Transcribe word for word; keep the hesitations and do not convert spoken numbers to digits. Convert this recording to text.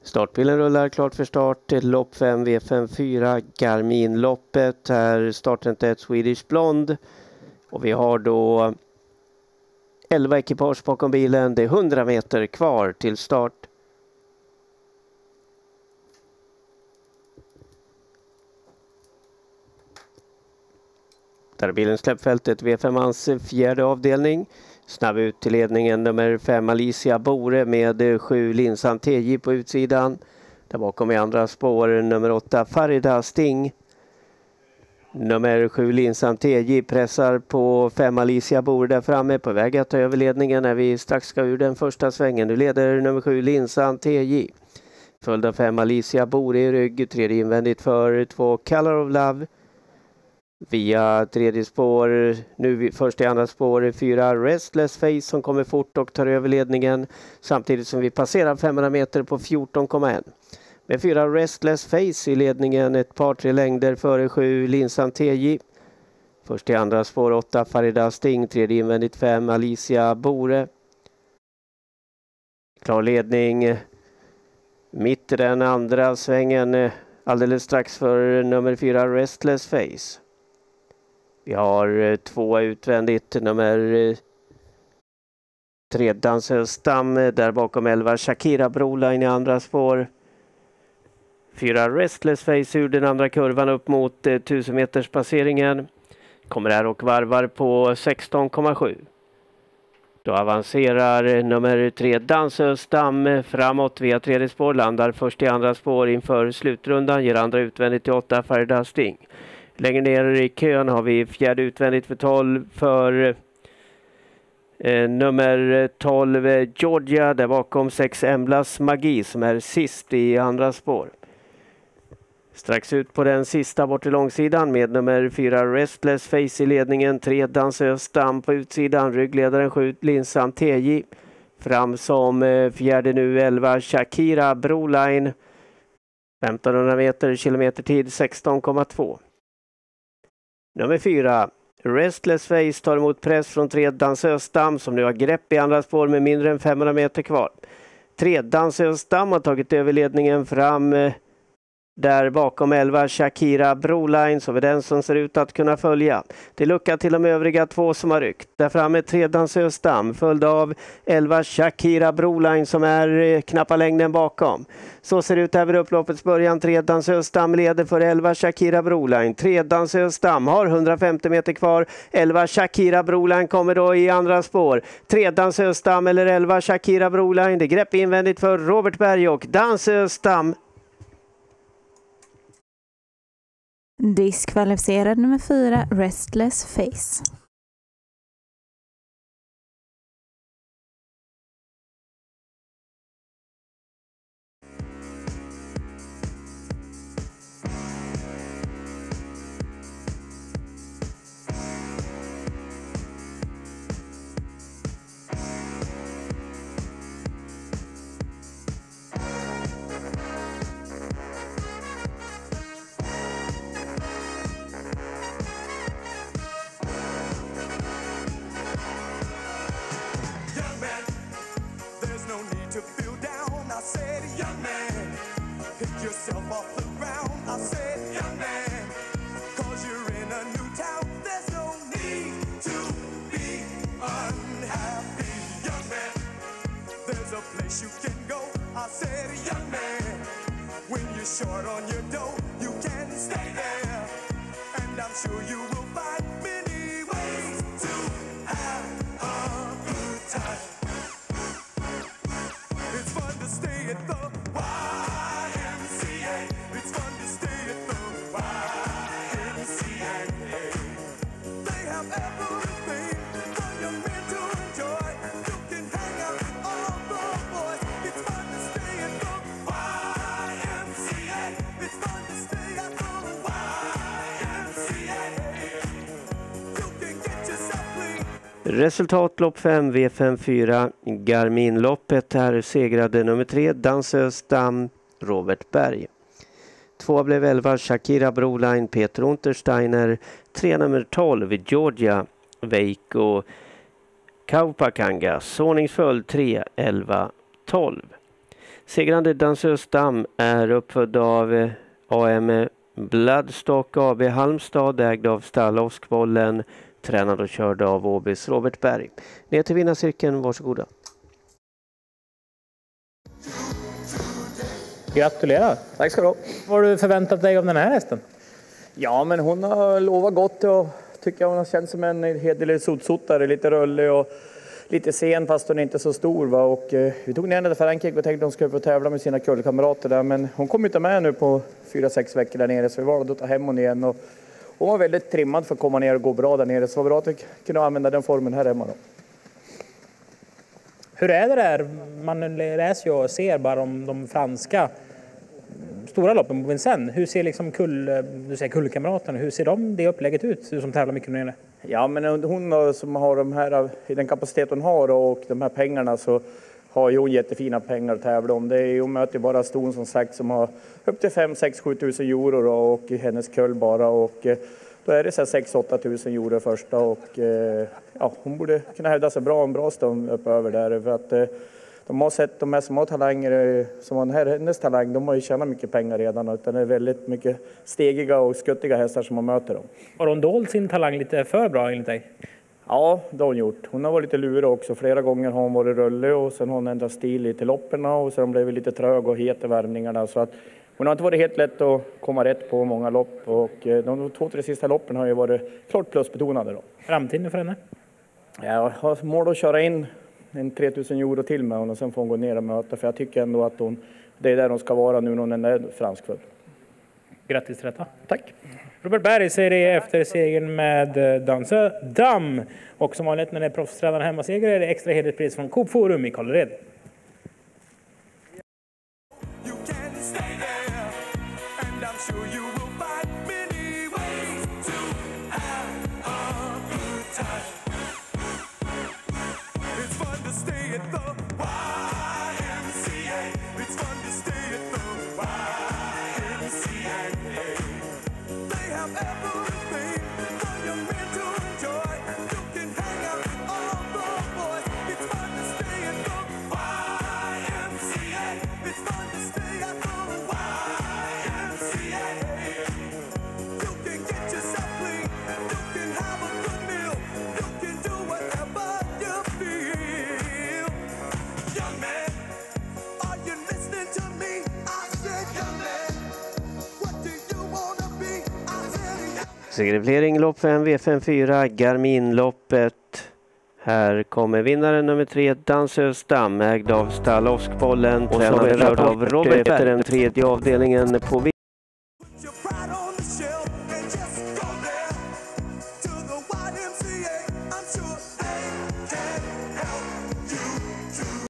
Startbilen rullar klart för start. Lopp fem V femtiofyra Garmin-loppet. Här starten ett Swedish Blonde. Och vi har då elva ekipage bakom bilen. Det är hundra meter kvar till start. Där är bilen släppfältet V fem-ans fjärde avdelning. Snabb ut till ledningen nummer fem Alicia Bore med sju Linsan T J på utsidan. Där bakom i andra spår nummer åtta Farida Sting. Nummer sju Linsan T J pressar på fem Alicia Bore där framme, på väg att ta över ledningen när vi strax ska ur den första svängen. Nu leder nummer sju Linsan T J. Följd av fem Alicia Bore i rygg, tredje invändigt för två Color of Love. Via tredje spår, nu först i andra spår, fyra Restless Face som kommer fort och tar över ledningen. Samtidigt som vi passerar femhundra meter på fjorton komma ett. Med fyra Restless Face i ledningen, ett par tre längder före sju Linsan T J. Först i andra spår åtta Farida Sting, tredje invändigt fem Alicia Bore. Klar ledning mitt i den andra svängen alldeles strax för nummer fyra Restless Face. Vi har två utvändigt, nummer tre Dansöstam, där bakom elva Shakira Broline i andra spår. Fyra Restless Face ur den andra kurvan upp mot eh, tusen meters passeringen. Kommer här och varvar på sexton komma sju. Då avancerar nummer tre Dansöstam framåt via tredje spår, landar först i andra spår inför slutrundan, ger andra utvändigt till åtta Farida Sting. Längre ner i kön har vi fjärde utvändigt för tolv för eh, nummer tolv Georgia. Där bakom sex Emblas Magi som är sist i andra spår. Strax ut på den sista bort till långsidan med nummer fyra Restless Face i ledningen. tre Dansöstam på utsidan. Ryggledaren sju Linsan T J. Fram som eh, fjärde nu elva Shakira Broline. femtonhundra meter kilometer tid sexton komma två. Nummer fyra, Restless Face tar emot press från tre Dansöstam som nu har grepp i andra spår med mindre än femhundra meter kvar. tre Dansöstam har tagit över ledningen fram eh, där bakom elva Shakira Broline, som är den som ser ut att kunna följa. Det luckar till de övriga två som har ryckt. Där framme tre Dansöstam följd av elva Shakira Broline som är eh, knappa längden bakom. Så ser det ut över upploppets början. tre Dansöstam leder för elva Shakira Broline. tre Dansöstam har hundrafemtio meter kvar. elva Shakira Broline kommer då i andra spår. tre Dansöstam eller elva Shakira Broline. Det grepp invändigt för Robert Berg och Dansöstam. Diskvalificerad nummer fyra Restless Face. Short on your dough, you can stay there, and I'm sure you will find many ways to have a good time. It's fun to stay at the Y M C A. It's fun to stay at the Y M C A. They have everything for young men to enjoy. You can hang out with all the boys. It's fun to stay at the Y M C A. It's fun to stay at the Y M C A. You can get yourself clean. Resultatlopp fem V femtiofyra Garmin-loppet. Här segrade nummer tre Dansöstam Robert Berg. Två blev elva Shakira Broline Peter Untersteiner. Tre nummer tolv Georgia Veikko Kaupakanga. Såningsföljd tre elva tolv. Segrande Dansös Dam är uppfödd av eh, A M Bloodstock A B Halmstad, ägd av Stall Oskbollen, tränad och körd av Åbys Robert Berg. Ner till vinnarcirkeln, varsågoda. Gratulerar. Tack ska du ha. Vad har du förväntat dig av den här hästen? Ja, men hon har lovat gott och tycker hon har känt som en hederlig sotsottare, lite rullig och lite sen fast hon är inte så stor. Va? Och, eh, vi tog ner henne till Frankrike och tänkte att hon skulle få tävla med sina kullkamrater där, men hon kom inte med nu på fyra sex veckor där nere, så vi valde att ta hem hon igen. Och hon var väldigt trimmad för att komma ner och gå bra där nere, så det var bra att vi kunde använda den formen här hemma då. Hur är det där? Man läser ju och ser bara om de franska stora loppen på Vincennes. Hur ser liksom kull, du säger kullkamraterna, hur ser de det upplägget ut, du som tävlar mycket nere? Ja, men hon som har de här, i den kapacitet hon har och de här pengarna, så har ju hon jättefina pengar att tävla om. Det är, hon möter bara ston som sagt som har upp till fem, sex, sju tusen euro då, och i hennes kull bara, och då är det så sex, åtta tusen euro första, och ja, hon borde kunna hävda sig bra en bra stund upp över där, för att de har sett de här som har talanger, som har den här, hennes talang, de har ju tjänat mycket pengar redan, utan det är väldigt mycket stegiga och skuttiga hästar som man möter dem. Har hon dolt sin talang lite för bra enligt dig? Ja, det har hon gjort. Hon har varit lite lurig också. Flera gånger har hon varit rullig och sen har hon ändrat stil i till lopperna och sen blev lite trög och het i värmningarna. Så att hon har inte varit helt lätt att komma rätt på många lopp, och de två, tre sista loppen har ju varit klart plusbetonade då. Framtiden för henne? Jag har mål att köra in en tre tusen euro till med hon och sen får hon gå ner och möta, för jag tycker ändå att hon, det är där hon ska vara nu när hon är franskfödd. Grattis till detta. Tack. Robert Berg säger det efter segern med Dansö Dam, och som vanligt när det är proffstränare hemmaseger är det extra hederspris från Coop Forum i Kållered. You can stay there, and I'm sure you will find many ways to have a good time. It's fun to stay at the Y M C A. It's fun to stay at the Y M C A. They have everything for your men to enjoy. You can hang out with all the boys. It's fun to stay at the Y M C A. It's fun to stay at the Y M C A. You can get yourself clean. You can have a good meal. You can do whatever you feel. Young man, are you listening to me? I said, young man, what do you wanna be? I said, young. Segerplering lopp fem V femtiofyra Garmin-loppet. Här kommer vinnaren nummer tre, Dansös Dam, ägd av Stall Oskbollen, tränad och körd av Robert Berg. Den tredje avdelningen på Put your pride on the shelf and just go there.